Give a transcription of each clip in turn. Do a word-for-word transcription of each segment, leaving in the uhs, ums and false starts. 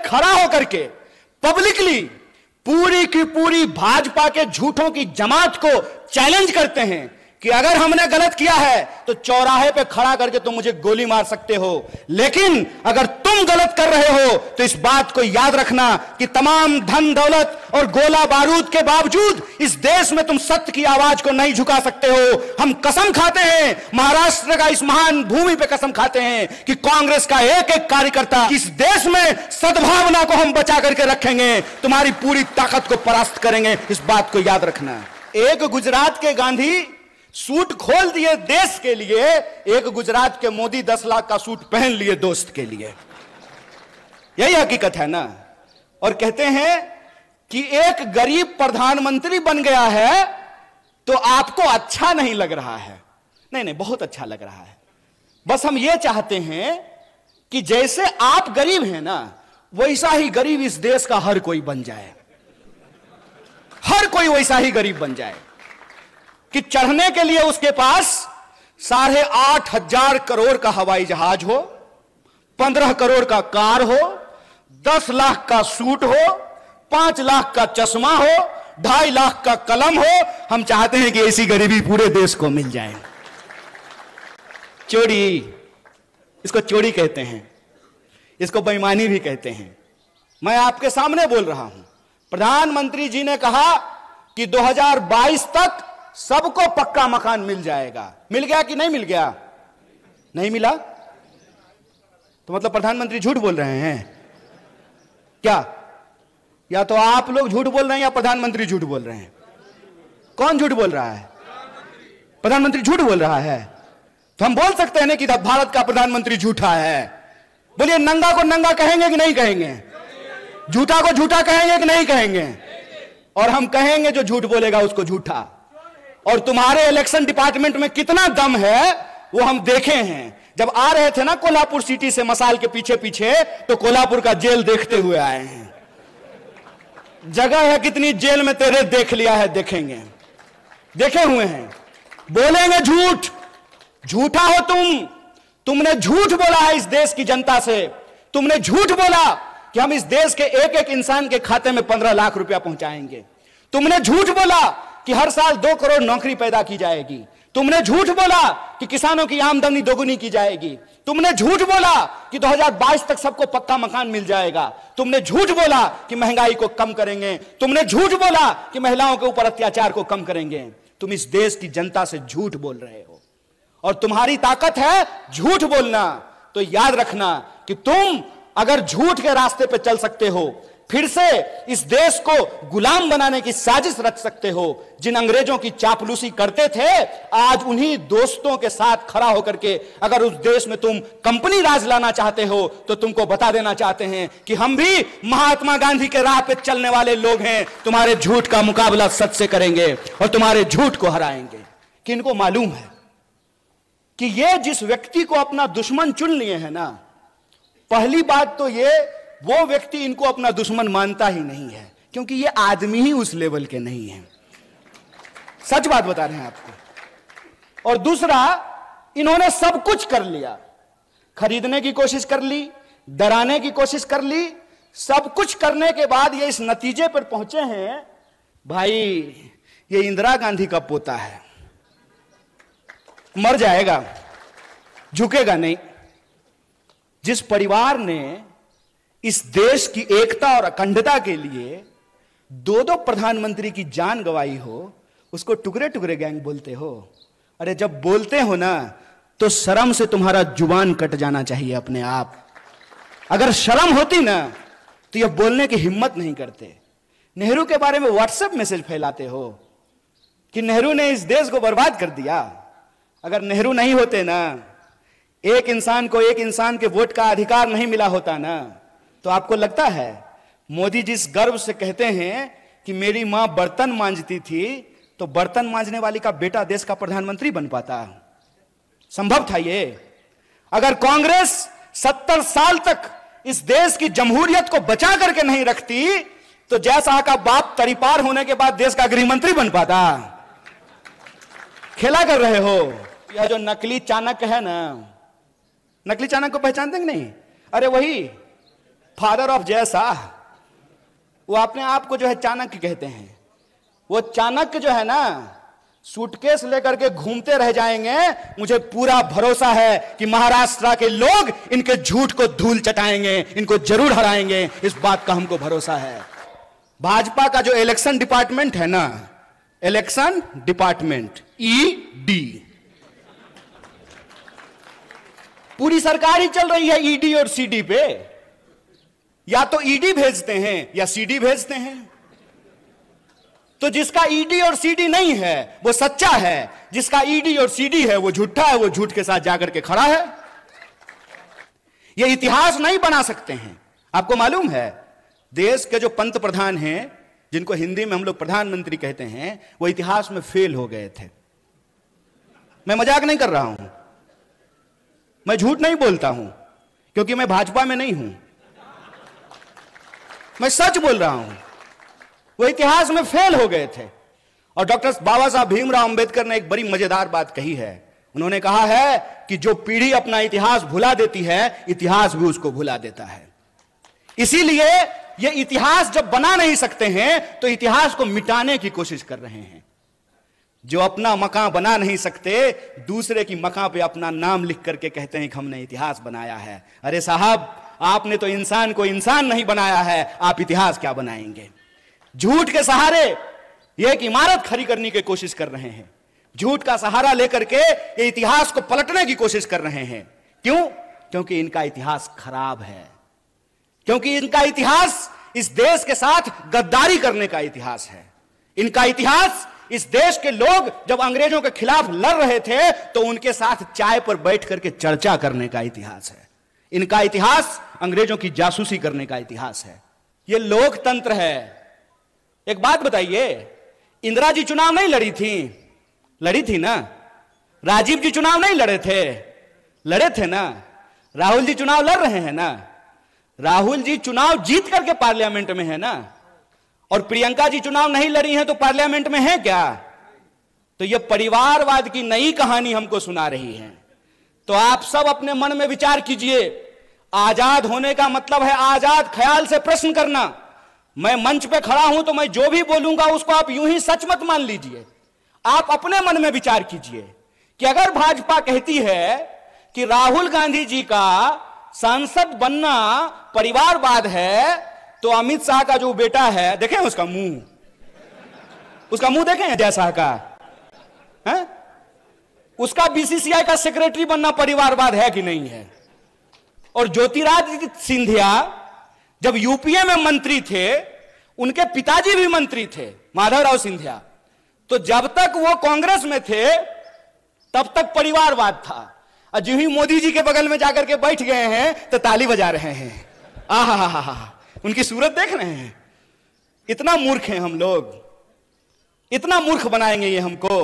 खड़ा होकर के पब्लिकली पूरी की पूरी भाजपा के झूठों की जमात को चैलेंज करते हैं कि अगर हमने गलत किया है तो चौराहे पे खड़ा करके तुम मुझे गोली मार सकते हो, लेकिन अगर तुम गलत कर रहे हो तो इस बात को याद रखना कि तमाम धन दौलत और गोला बारूद के बावजूद इस देश में तुम सत्य की आवाज को नहीं झुका सकते हो। हम कसम खाते हैं, महाराष्ट्र का इस महान भूमि पे कसम खाते हैं कि कांग्रेस का एक एक कार्यकर्ता इस देश में सद्भावना को हम बचा करके रखेंगे, तुम्हारी पूरी ताकत को परास्त करेंगे, इस बात को याद रखना। एक गुजरात के गांधी सूट खोल दिए देश के लिए, एक गुजरात के मोदी दस लाख का सूट पहन लिए दोस्त के लिए। यही हकीकत है ना। और कहते हैं कि एक गरीब प्रधानमंत्री बन गया है तो आपको अच्छा नहीं लग रहा है। नहीं नहीं, बहुत अच्छा लग रहा है। बस हम ये चाहते हैं कि जैसे आप गरीब हैं ना, वैसा ही गरीब इस देश का हर कोई बन जाए, हर कोई वैसा ही गरीब बन जाए कि चढ़ने के लिए उसके पास साढ़े आठ हजार करोड़ का हवाई जहाज हो, पंद्रह करोड़ का कार हो, दस लाख का सूट हो, पांच लाख का चश्मा हो, ढाई लाख का कलम हो। हम चाहते हैं कि ऐसी गरीबी पूरे देश को मिल जाए। चोरी, इसको चोरी कहते हैं, इसको बेईमानी भी कहते हैं। मैं आपके सामने बोल रहा हूं, प्रधानमंत्री जी ने कहा कि दो हज़ार बाईस तक सबको पक्का मकान मिल जाएगा। मिल गया कि नहीं मिल गया? नहीं मिला तो मतलब प्रधानमंत्री झूठ बोल रहे हैं क्या? या तो आप लोग झूठ बोल रहे हैं या प्रधानमंत्री झूठ बोल रहे हैं? कौन झूठ बोल रहा है? प्रधानमंत्री झूठ बोल रहा है। तो हम बोल सकते हैं ना कि भारत का प्रधानमंत्री झूठा है। बोलिए, नंगा को नंगा कहेंगे कि नहीं कहेंगे? झूठा को झूठा कहेंगे कि नहीं कहेंगे? और हम कहेंगे जो झूठ बोलेगा उसको झूठा। और तुम्हारे इलेक्शन डिपार्टमेंट में कितना दम है वो हम देखे हैं। जब आ रहे थे ना कोल्हापुर सिटी से मसाल के पीछे पीछे, तो कोल्हापुर का जेल देखते हुए आए हैं। जगह है कितनी जेल में तेरे, देख लिया है, देखेंगे, देखे हुए हैं। बोलेंगे झूठ, झूठा हो तुम। तुमने झूठ बोला है इस देश की जनता से। तुमने झूठ बोला कि हम इस देश के एक एक इंसान के खाते में पंद्रह लाख रुपया पहुंचाएंगे। तुमने झूठ बोला कि हर साल दो करोड़ नौकरी पैदा की जाएगी। तुमने झूठ बोला कि किसानों की आमदनी दोगुनी की जाएगी। तुमने झूठ बोला कि दो हज़ार बाईस तक सबको पक्का मकान मिल जाएगा। तुमने झूठ बोला कि महंगाई को कम करेंगे। तुमने झूठ बोला कि महिलाओं के ऊपर अत्याचार को कम करेंगे। तुम इस देश की जनता से झूठ बोल रहे हो और तुम्हारी ताकत है झूठ बोलना। तो याद रखना कि तुम अगर झूठ के रास्ते पर चल सकते हो, फिर से इस देश को गुलाम बनाने की साजिश रच सकते हो। जिन अंग्रेजों की चापलूसी करते थे, आज उन्हीं दोस्तों के साथ खड़ा होकर के अगर उस देश में तुम कंपनी राज लाना चाहते हो, तो तुमको बता देना चाहते हैं कि हम भी महात्मा गांधी के राह पे चलने वाले लोग हैं। तुम्हारे झूठ का मुकाबला सच से करेंगे और तुम्हारे झूठ को हराएंगे। किनको मालूम है कि ये जिस व्यक्ति को अपना दुश्मन चुन लिए है ना, पहली बात तो ये, वो व्यक्ति इनको अपना दुश्मन मानता ही नहीं है, क्योंकि ये आदमी ही उस लेवल के नहीं है। सच बात बता रहे हैं आपको। और दूसरा, इन्होंने सब कुछ कर लिया, खरीदने की कोशिश कर ली, डराने की कोशिश कर ली, सब कुछ करने के बाद ये इस नतीजे पर पहुंचे हैं, भाई ये इंदिरा गांधी का पोता है, मर जाएगा, झुकेगा नहीं। जिस परिवार ने इस देश की एकता और अखंडता के लिए दो दो प्रधानमंत्री की जान गंवाई हो, उसको टुकड़े टुकड़े गैंग बोलते हो। अरे जब बोलते हो ना, तो शर्म से तुम्हारा जुबान कट जाना चाहिए अपने आप। अगर शर्म होती ना, तो यह बोलने की हिम्मत नहीं करते। नेहरू के बारे में व्हाट्सएप मैसेज फैलाते हो कि नेहरू ने इस देश को बर्बाद कर दिया। अगर नेहरू नहीं होते ना, एक इंसान को एक इंसान के वोट का अधिकार नहीं मिला होता ना, तो आपको लगता है मोदी जिस गर्व से कहते हैं कि मेरी मां बर्तन मांजती थी, तो बर्तन मांजने वाली का बेटा देश का प्रधानमंत्री बन पाता? संभव था ये? अगर कांग्रेस सत्तर साल तक इस देश की जमहूरियत को बचा करके नहीं रखती, तो जयशाह का बाप तरीपार होने के बाद देश का गृह मंत्री बन पाता? खेला कर रहे हो। यह जो नकली चाणक्य है ना, नकली चाणक्य को पहचानते हैं कि नहीं? अरे वही फादर ऑफ जय शाह, वो अपने आप को जो है चाणक्य कहते हैं। वो चाणक्य जो है ना, सूटकेस लेकर के घूमते रह जाएंगे। मुझे पूरा भरोसा है कि महाराष्ट्र के लोग इनके झूठ को धूल चटाएंगे, इनको जरूर हराएंगे, इस बात का हमको भरोसा है। भाजपा का जो इलेक्शन डिपार्टमेंट है ना, इलेक्शन डिपार्टमेंट ईडी, पूरी सरकार ही चल रही है ईडी और सीडी पे। या तो ईडी भेजते हैं या सीडी भेजते हैं। तो जिसका ईडी और सीडी नहीं है वो सच्चा है, जिसका ईडी और सीडी है वो झूठा है, वो झूठ के साथ जाकर के खड़ा है। ये इतिहास नहीं बना सकते हैं। आपको मालूम है, देश के जो पंत प्रधान हैं, जिनको हिंदी में हम लोग प्रधानमंत्री कहते हैं, वो इतिहास में फेल हो गए थे। मैं मजाक नहीं कर रहा हूं, मैं झूठ नहीं बोलता हूं, क्योंकि मैं भाजपा में नहीं हूं, मैं सच बोल रहा हूं। वो इतिहास में फेल हो गए थे। और डॉक्टर बाबा साहब भीमराव अंबेडकर ने एक बड़ी मजेदार बात कही है। उन्होंने कहा है कि जो पीढ़ी अपना इतिहास भुला देती है, इतिहास भी उसको भुला देता है। इसीलिए ये इतिहास जब बना नहीं सकते हैं तो इतिहास को मिटाने की कोशिश कर रहे हैं। जो अपना मकान बना नहीं सकते, दूसरे की मकान पे अपना नाम लिख करके कहते हैं कि हमने इतिहास बनाया है। अरे साहब, आपने तो इंसान को इंसान नहीं बनाया है, आप इतिहास क्या बनाएंगे? झूठ के सहारे ये एक इमारत खड़ी करने की कोशिश कर रहे हैं। झूठ का सहारा लेकर के ये इतिहास को पलटने की कोशिश कर रहे हैं। क्यों? क्योंकि इनका इतिहास खराब है, क्योंकि इनका इतिहास इस देश के साथ गद्दारी करने का इतिहास है। इनका इतिहास इस देश के लोग जब अंग्रेजों के खिलाफ लड़ रहे थे तो उनके साथ चाय पर बैठ करके चर्चा करने का इतिहास है। इनका इतिहास अंग्रेजों की जासूसी करने का इतिहास है। यह लोकतंत्र है। एक बात बताइए, इंदिरा जी चुनाव नहीं लड़ी थी? लड़ी थी ना। राजीव जी चुनाव नहीं लड़े थे? लड़े थे ना। राहुल जी चुनाव लड़ रहे हैं ना। राहुल जी चुनाव जीत करके पार्लियामेंट में है ना। और प्रियंका जी चुनाव नहीं लड़ी हैं तो पार्लियामेंट में है क्या? तो यह परिवारवाद की नई कहानी हमको सुना रही है। तो आप सब अपने मन में विचार कीजिए। आजाद होने का मतलब है आजाद ख्याल से प्रश्न करना। मैं मंच पे खड़ा हूं तो मैं जो भी बोलूंगा उसको आप यूं ही सच मत मान लीजिए। आप अपने मन में विचार कीजिए कि अगर भाजपा कहती है कि राहुल गांधी जी का सांसद बनना परिवारवाद है, तो अमित शाह का जो बेटा है, देखें उसका मुंह, उसका मुंह देखें अजय शाह का, है? उसका बीसीसीआई का सेक्रेटरी बनना परिवारवाद है कि नहीं है? और ज्योतिरादित्य सिंधिया जब यूपीए में मंत्री थे, उनके पिताजी भी मंत्री थे, माधवराव सिंधिया। तो जब तक वो कांग्रेस में थे तब तक परिवारवाद था। और जो ही मोदी जी के बगल में जाकर के बैठ गए हैं तो ताली बजा रहे हैं। आहा हा हा हा, उनकी सूरत देख रहे हैं। इतना मूर्ख हैं हम लोग, इतना मूर्ख बनाएंगे ये हमको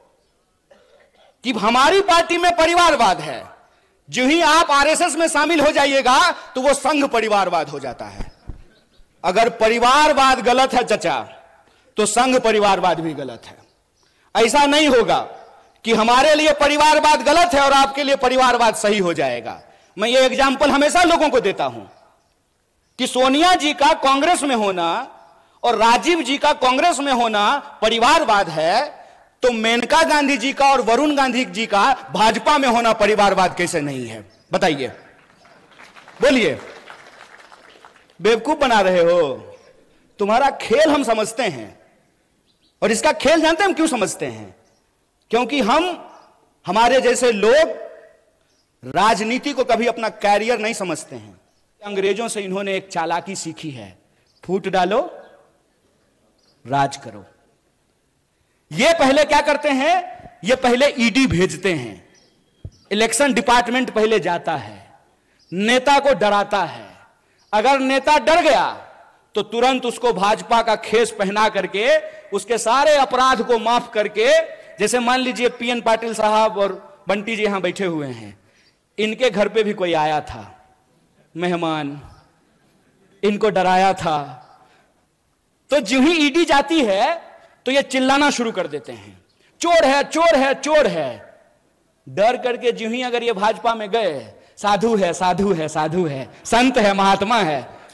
कि हमारी पार्टी में परिवारवाद है। जो ही आप आरएसएस में शामिल हो जाइएगा तो वो संघ परिवारवाद हो जाता है। अगर परिवारवाद गलत है चचा, तो संघ परिवारवाद भी गलत है। ऐसा नहीं होगा कि हमारे लिए परिवारवाद गलत है और आपके लिए परिवारवाद सही हो जाएगा। मैं ये एग्जाम्पल हमेशा लोगों को देता हूं कि सोनिया जी का कांग्रेस में होना और राजीव जी का कांग्रेस में होना परिवारवाद है, तो मेनका गांधी जी का और वरुण गांधी जी का भाजपा में होना परिवारवाद कैसे नहीं है? बताइए, बोलिए। बेवकूफ बना रहे हो। तुम्हारा खेल हम समझते हैं, और इसका खेल जानते हैं हम क्यों समझते हैं? क्योंकि हम, हमारे जैसे लोग राजनीति को कभी अपना कैरियर नहीं समझते हैं। अंग्रेजों से इन्होंने एक चालाकी सीखी है, फूट डालो राज करो। ये पहले क्या करते हैं? ये पहले ईडी भेजते हैं, इलेक्शन डिपार्टमेंट पहले जाता है, नेता को डराता है। अगर नेता डर गया तो तुरंत उसको भाजपा का खेस पहना करके उसके सारे अपराध को माफ करके, जैसे मान लीजिए पीएन पाटिल साहब और बंटी जी यहां बैठे हुए हैं, इनके घर पे भी कोई आया था मेहमान, इनको डराया था, तो जो ही ईडी जाती है तो ये चिल्लाना शुरू कर देते हैं, चोर है चोर है चोर है। डर करके जो ही अगर ये भाजपा में गए, साधु है साधु है साधु है, संत है महात्मा है,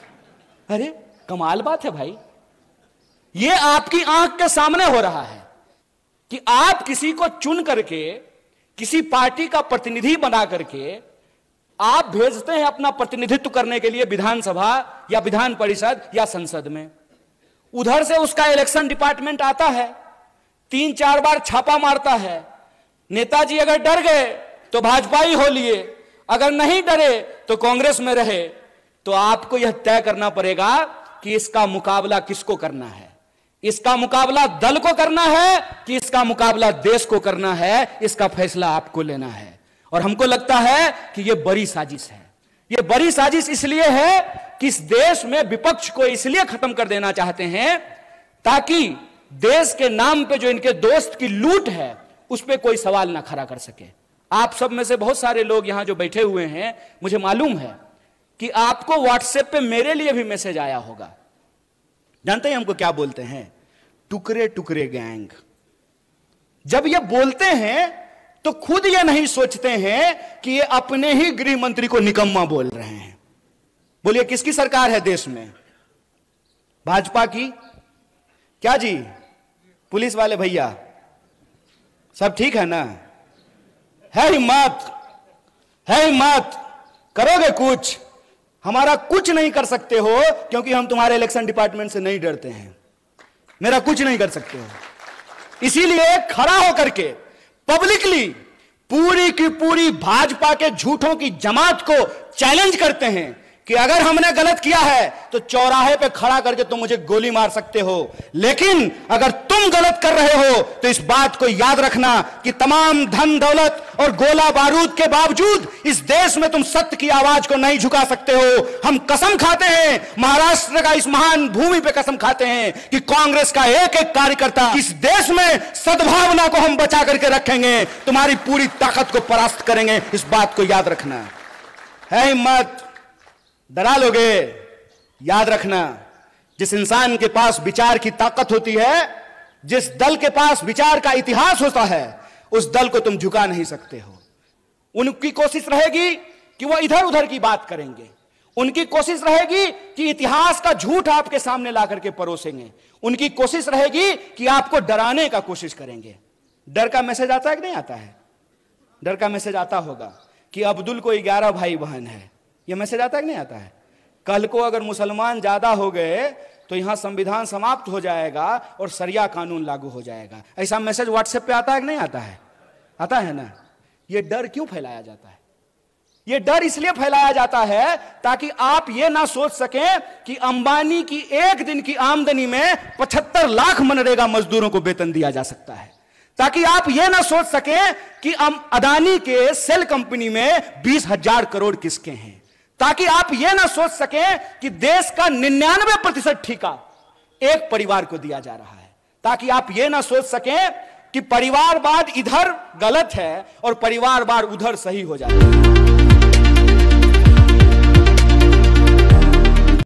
अरे कमाल बात है भाई, ये आपकी आंख के सामने हो रहा है कि आप किसी को चुन करके, किसी पार्टी का प्रतिनिधि बना करके आप भेजते हैं अपना प्रतिनिधित्व करने के लिए विधानसभा या विधान परिषद या संसद में। उधर से उसका इलेक्शन डिपार्टमेंट आता है, तीन चार बार छापा मारता है। नेताजी अगर डर गए तो भाजपा ही हो लिए, अगर नहीं डरे तो कांग्रेस में रहे। तो आपको यह तय करना पड़ेगा कि इसका मुकाबला किसको करना है। इसका मुकाबला दल को करना है कि इसका मुकाबला देश को करना है, इसका फैसला आपको लेना है। और हमको लगता है कि यह बड़ी साजिश है। यह बड़ी साजिश इसलिए है कि इस देश में विपक्ष को इसलिए खत्म कर देना चाहते हैं ताकि देश के नाम पे जो इनके दोस्त की लूट है उस पर कोई सवाल ना खड़ा कर सके। आप सब में से बहुत सारे लोग यहां जो बैठे हुए हैं, मुझे मालूम है कि आपको व्हाट्सएप पे मेरे लिए भी मैसेज आया होगा। जानते हैं हमको क्या बोलते हैं? टुकड़े टुकड़े गैंग। जब ये बोलते हैं तो खुद ये नहीं सोचते हैं कि ये अपने ही गृह मंत्री को निकम्मा बोल रहे हैं। बोलिए किसकी सरकार है देश में? भाजपा की? क्या जी पुलिस वाले भैया सब ठीक है ना? है हिम्मत, है हिम्मत, करोगे कुछ? हमारा कुछ नहीं कर सकते हो क्योंकि हम तुम्हारे इलेक्शन डिपार्टमेंट से नहीं डरते हैं। मेरा कुछ नहीं कर सकते हो। इसीलिए खड़ा होकर के पब्लिकली पूरी की पूरी भाजपा के झूठों की जमात को चैलेंज करते हैं कि अगर हमने गलत किया है तो चौराहे पे खड़ा करके तुम मुझे गोली मार सकते हो, लेकिन अगर तुम गलत कर रहे हो तो इस बात को याद रखना कि तमाम धन दौलत और गोला बारूद के बावजूद इस देश में तुम सत्य की आवाज को नहीं झुका सकते हो। हम कसम खाते हैं, महाराष्ट्र का इस महान भूमि पे कसम खाते हैं कि कांग्रेस का एक एक कार्यकर्ता इस देश में सद्भावना को हम बचा करके रखेंगे, तुम्हारी पूरी ताकत को परास्त करेंगे। इस बात को याद रखना है। हिम्मत डरा लोगे? याद रखना, जिस इंसान के पास विचार की ताकत होती है, जिस दल के पास विचार का इतिहास होता है, उस दल को तुम झुका नहीं सकते हो। उनकी कोशिश रहेगी कि वो इधर उधर की बात करेंगे, उनकी कोशिश रहेगी कि इतिहास का झूठ आपके सामने ला करके परोसेंगे, उनकी कोशिश रहेगी कि आपको डराने का कोशिश करेंगे। डर का मैसेज आता है कि नहीं आता है? डर का मैसेज आता होगा कि अब्दुल को ग्यारह भाई बहन है। यह मैसेज आता है कि नहीं आता है? कल को अगर मुसलमान ज्यादा हो गए तो यहां संविधान समाप्त हो जाएगा और शरिया कानून लागू हो जाएगा। ऐसा मैसेज व्हाट्सएप पे आता है कि नहीं आता है? आता है ना। यह डर क्यों फैलाया जाता है? यह डर इसलिए फैलाया जाता है ताकि आप यह ना सोच सकें कि अंबानी की एक दिन की आमदनी में पचहत्तर लाख मनरेगा मजदूरों को वेतन दिया जा सकता है, ताकि आप यह ना सोच सकें कि अदानी के सेल कंपनी में बीस हजार करोड़ किसके हैं, ताकि आप यह ना सोच सकें कि देश का निन्यानवे प्रतिशत ठेका एक परिवार को दिया जा रहा है, ताकि आप यह ना सोच सकें कि परिवारवाद इधर गलत है और परिवारवाद उधर सही हो जाता है।